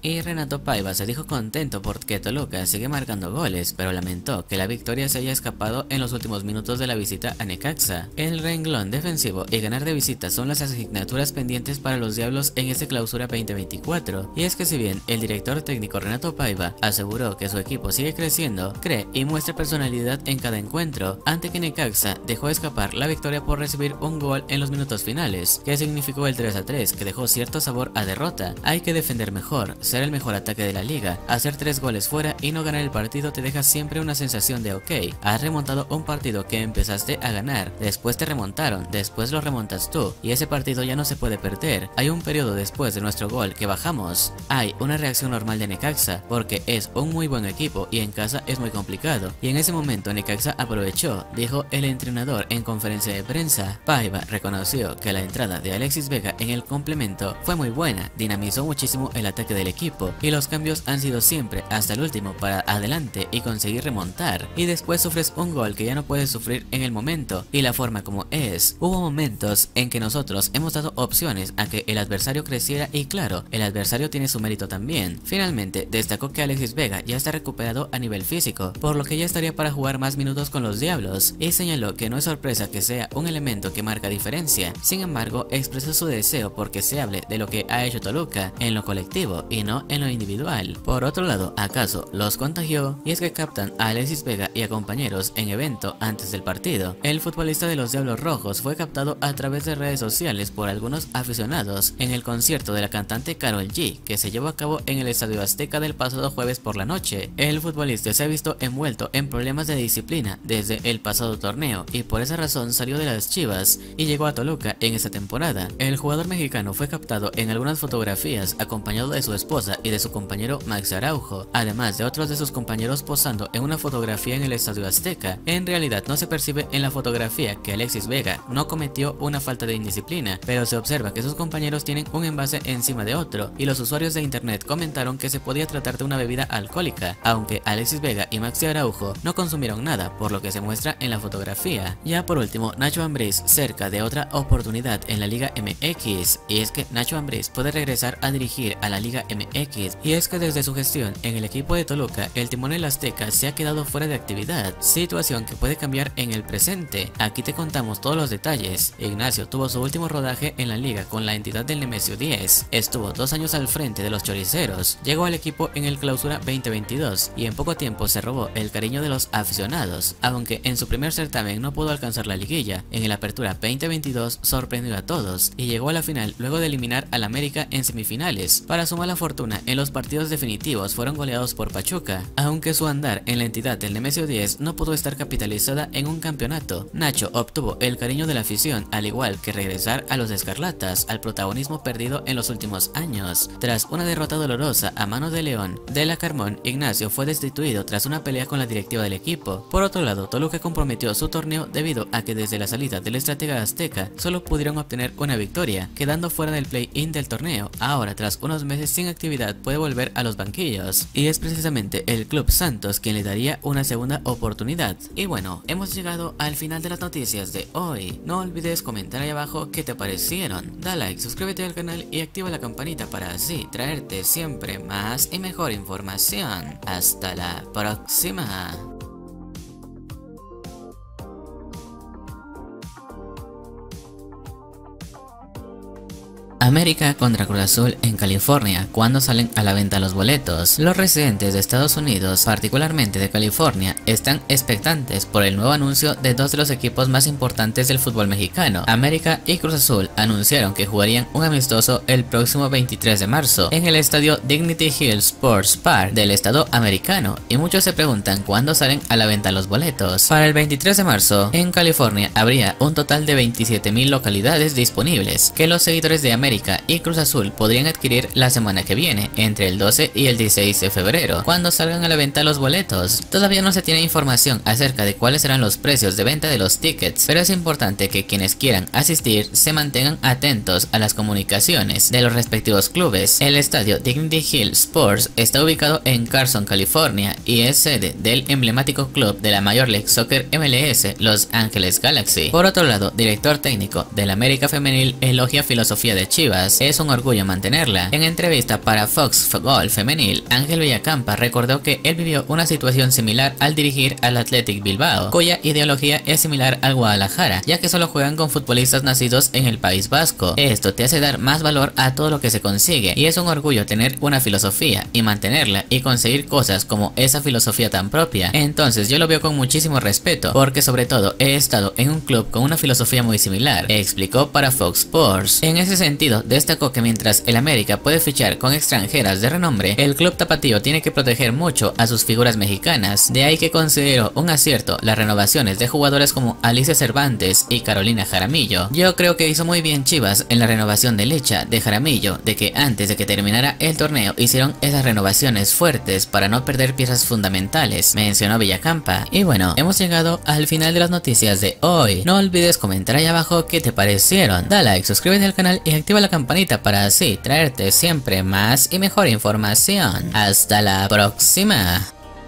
y Renato Paiva se dijo contento porque Toluca sigue marcando goles, pero lamentó que la victoria se haya escapado en los últimos minutos de la visita a Necaxa. El renglón defensivo y ganar de visita son las asignaturas pendientes para los Diablos en este clausura 2024, y es que si bien el director técnico Renato Paiva aseguró que su equipo sigue creciendo, cree y muestra personalidad en cada encuentro, ante que Necaxa dejó escapar la victoria por recibir un gol en los minutos finales, que significó el 3-3, que dejó cierto sabor a derrota. Hay que defender mejor, ser el mejor ataque de la liga, hacer 3 goles fuera y no ganar el partido te deja siempre una sensación de ok, has remontado un partido que empezaste a ganar, después te remontaron, después lo remontas tú, y ese partido ya no se puede perder. Hay un periodo después de nuestro gol que bajamos, hay una reacción normal de Necaxa, porque es un muy buen equipo y en casa es muy complicado, y en ese momento Necaxa aprovechó, dijo el entrenador en conferencia de prensa. Paiva reconoció que la entrada de Alexis Vega en el complemento fue muy buena, dinamizó muchísimo el ataque del equipo, y los cambios han sido siempre hasta el último para adelante y conseguir remontar, y después sufres un gol que ya no puedes sufrir en el momento y la forma como es. Hubo momentos en que nosotros hemos dado opciones a que el adversario creciera y claro, el adversario tiene su mérito también. Finalmente destacó que Alexis Vega ya está recuperado a nivel físico, por lo que ya estaría para jugar más minutos con los Diablos, y señaló que no es sorpresa que sea un elemento que marca diferencia. Sin embargo, expresó su deseo porque se hable de lo que ha hecho Toluca en lo colectivo y no en lo individual. Por otro lado, ¿acaso los contagió? Y es que captan a Alexis Vega y a compañeros en evento antes del partido. El futbolista de los Diablos Rojos fue captado a través de redes sociales por algunos aficionados en el concierto de la cantante Karol G, que se llevó a cabo en el Estadio Azteca del pasado jueves por la noche. El futbolista se ha visto envuelto en problemas de disciplina desde el pasado torneo y por esa razón salió de las Chivas y llegó a Toluca en esta temporada. El jugador mexicano fue captado en algunas fotografías acompañado de su esposa y de su compañero Max Araujo, además de otros de sus compañeros posando en una fotografía en el Estadio Azteca. En realidad no se percibe en la fotografía que Alexis Vega no cometió una falta de indisciplina, pero se observa que sus compañeros tienen un envase encima de otro, y los usuarios de internet comentaron que se podía tratar de una bebida alcohólica, aunque Alexis Vega y Maxi Araujo no consumieron nada, por lo que se muestra en la fotografía. Ya por último, Nacho Ambriz cerca de otra oportunidad en la Liga MX, y es que Nacho Ambriz puede regresar a dirigir a la Liga MX, y es que desde su gestión en el equipo de Toluca, el timonel azteca se ha quedado fuera de actividad, situación que puede cambiar en el presente. Aquí te contamos todos los detalles. Ignacio tuvo su último rodaje en la liga con la entidad del Nemesio 10, estuvo 2 años al frente de los choriceros, llegó al equipo en el clausura 2022 y en poco tiempo se robó el cariño de los aficionados, aunque en su primer certamen no pudo alcanzar la liguilla. En el Apertura 2022 sorprendió a todos y llegó a la final luego de eliminar al América en semifinales. Para su mala fortuna, en los partidos definitivos fueron goleados por Pachuca, aunque su andar en la entidad del Nemesio 10 no pudo estar capitalizada en un campeonato. Nacho obtuvo el cariño de la afición, al igual que regresar a los Escarlatas al protagonismo perdido en los últimos años. Tras una derrota dolorosa a manos de León de la Carmón, Ignacio fue destituido tras una pelea con la directiva del equipo. Por otro lado, Toluca comprometió su torneo debido a que desde la salida del estratega azteca solo pudieron obtener una victoria, quedando fuera del play-in del torneo. Ahora, tras unos meses sin actividad, puede volver a los banquillos, y es precisamente el Club Santos quien le daría una segunda oportunidad. Y bueno, hemos llegado al final de las noticias de hoy. No olvides comentar ahí abajo qué te parecieron. Da like, suscríbete al canal y activa la campanita para así traerte siempre más y mejor información. Hasta la próxima. América contra Cruz Azul en California. ¿Cuándo salen a la venta los boletos? Los residentes de Estados Unidos, particularmente de California, están expectantes por el nuevo anuncio de 2 de los equipos más importantes del fútbol mexicano. América y Cruz Azul anunciaron que jugarían un amistoso el próximo 23 de marzo en el estadio Dignity Hill Sports Park del estado americano, y muchos se preguntan cuándo salen a la venta los boletos. Para el 23 de marzo, en California habría un total de 27,000 localidades disponibles que los seguidores de América y Cruz Azul podrían adquirir la semana que viene, entre el 12 y el 16 de febrero, cuando salgan a la venta los boletos. Todavía no se tiene información acerca de cuáles serán los precios de venta de los tickets, pero es importante que quienes quieran asistir se mantengan atentos a las comunicaciones de los respectivos clubes. El estadio Dignity Hill Sports está ubicado en Carson, California, y es sede del emblemático club de la Major League Soccer MLS, Los Ángeles Galaxy. Por otro lado, director técnico del América Femenil elogia filosofía de Chivas Chivas, es un orgullo mantenerla. En entrevista para Fox Gol Femenil, Ángel Villacampa recordó que él vivió una situación similar al dirigir al Athletic Bilbao, cuya ideología es similar al Guadalajara, ya que solo juegan con futbolistas nacidos en el País Vasco. Esto te hace dar más valor a todo lo que se consigue, y es un orgullo tener una filosofía y mantenerla y conseguir cosas como esa filosofía tan propia. Entonces yo lo veo con muchísimo respeto, porque sobre todo he estado en un club con una filosofía muy similar, explicó para Fox Sports. En ese sentido, destacó que mientras el América puede fichar con extranjeras de renombre, el club tapatío tiene que proteger mucho a sus figuras mexicanas. De ahí que considero un acierto las renovaciones de jugadores como Alicia Cervantes y Carolina Jaramillo. Yo creo que hizo muy bien Chivas en la renovación de Licha de Jaramillo, de que antes de que terminara el torneo hicieron esas renovaciones fuertes para no perder piezas fundamentales, mencionó Villacampa. Y bueno, hemos llegado al final de las noticias de hoy. No olvides comentar ahí abajo qué te parecieron. Da like, suscríbete al canal y activa la campanita para así traerte siempre más y mejor información. Hasta la próxima.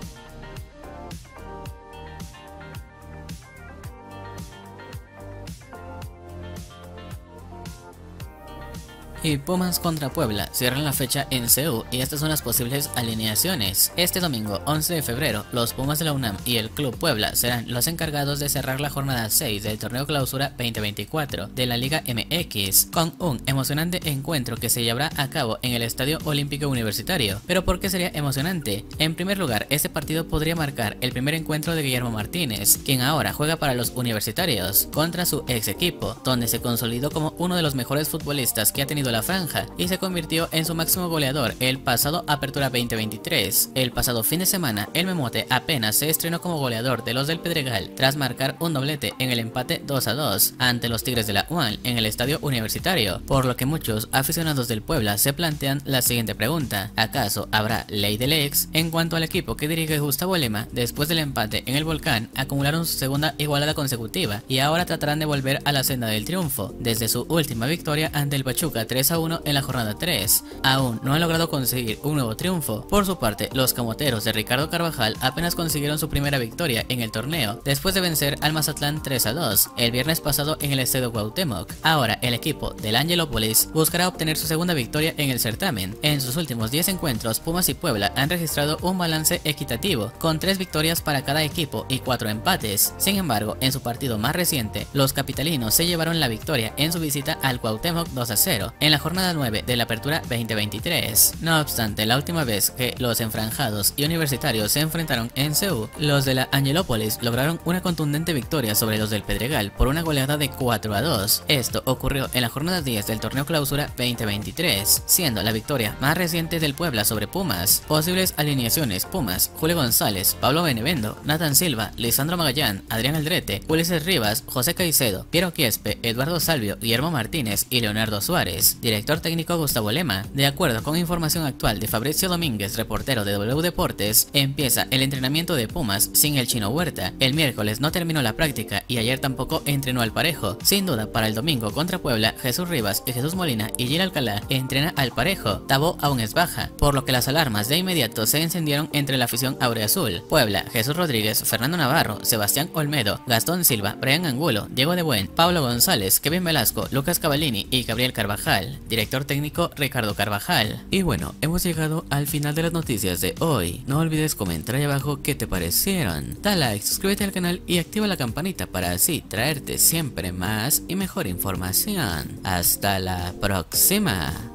Y Pumas contra Puebla cierran la fecha en CU y estas son las posibles alineaciones. Este domingo 11 de febrero, los Pumas de la UNAM y el Club Puebla serán los encargados de cerrar la jornada 6 del Torneo Clausura 2024 de la Liga MX, con un emocionante encuentro que se llevará a cabo en el Estadio Olímpico Universitario. ¿Pero por qué sería emocionante? En primer lugar, este partido podría marcar el primer encuentro de Guillermo Martínez, quien ahora juega para los universitarios, contra su ex equipo, donde se consolidó como uno de los mejores futbolistas que ha tenido la franja y se convirtió en su máximo goleador el pasado Apertura 2023. El pasado fin de semana, el Memote apenas se estrenó como goleador de los del Pedregal tras marcar un doblete en el empate 2-2 ante los Tigres de la UAN en el Estadio Universitario, por lo que muchos aficionados del Puebla se plantean la siguiente pregunta: ¿acaso habrá ley del ex? En cuanto al equipo que dirige Gustavo Lema, después del empate en el Volcán, acumularon su segunda igualada consecutiva y ahora tratarán de volver a la senda del triunfo, desde su última victoria ante el Pachuca 3-1 en la jornada 3. Aún no han logrado conseguir un nuevo triunfo. Por su parte, los camoteros de Ricardo Carvajal apenas consiguieron su primera victoria en el torneo, después de vencer al Mazatlán 3-2 el viernes pasado en el Estadio Cuauhtémoc. Ahora, el equipo del Angelópolis buscará obtener su segunda victoria en el certamen. En sus últimos 10 encuentros, Pumas y Puebla han registrado un balance equitativo, con 3 victorias para cada equipo y 4 empates. Sin embargo, en su partido más reciente, los capitalinos se llevaron la victoria en su visita al Cuauhtémoc 2-0. En la jornada 9 de la Apertura 2023. No obstante, la última vez que los enfranjados y universitarios se enfrentaron en CU, los de la Angelópolis lograron una contundente victoria sobre los del Pedregal por una goleada de 4-2. Esto ocurrió en la jornada 10 del Torneo Clausura 2023, siendo la victoria más reciente del Puebla sobre Pumas. Posibles alineaciones: Pumas, Julio González, Pablo Benevendo, Nathan Silva, Lisandro Magallán, Adrián Aldrete, Ulises Rivas, José Caicedo, Piero Quiespe, Eduardo Salvio, Guillermo Martínez y Leonardo Suárez. Director técnico Gustavo Lema. De acuerdo con información actual de Fabricio Domínguez, reportero de W Deportes, empieza el entrenamiento de Pumas sin el Chino Huerta. El miércoles no terminó la práctica y ayer tampoco entrenó al parejo. Sin duda, para el domingo contra Puebla, Jesús Rivas y Jesús Molina y Gil Alcalá entrena al parejo. Tabó aún es baja, por lo que las alarmas de inmediato se encendieron entre la afición aureazul. Puebla: Jesús Rodríguez, Fernando Navarro, Sebastián Olmedo, Gastón Silva, Brian Angulo, Diego de Buen, Pablo González, Kevin Velasco, Lucas Cavallini y Gabriel Carvajal. Director técnico Ricardo Carvajal. Y bueno, hemos llegado al final de las noticias de hoy. No olvides comentar ahí abajo qué te parecieron. Da like, suscríbete al canal y activa la campanita para así traerte siempre más y mejor información. Hasta la próxima.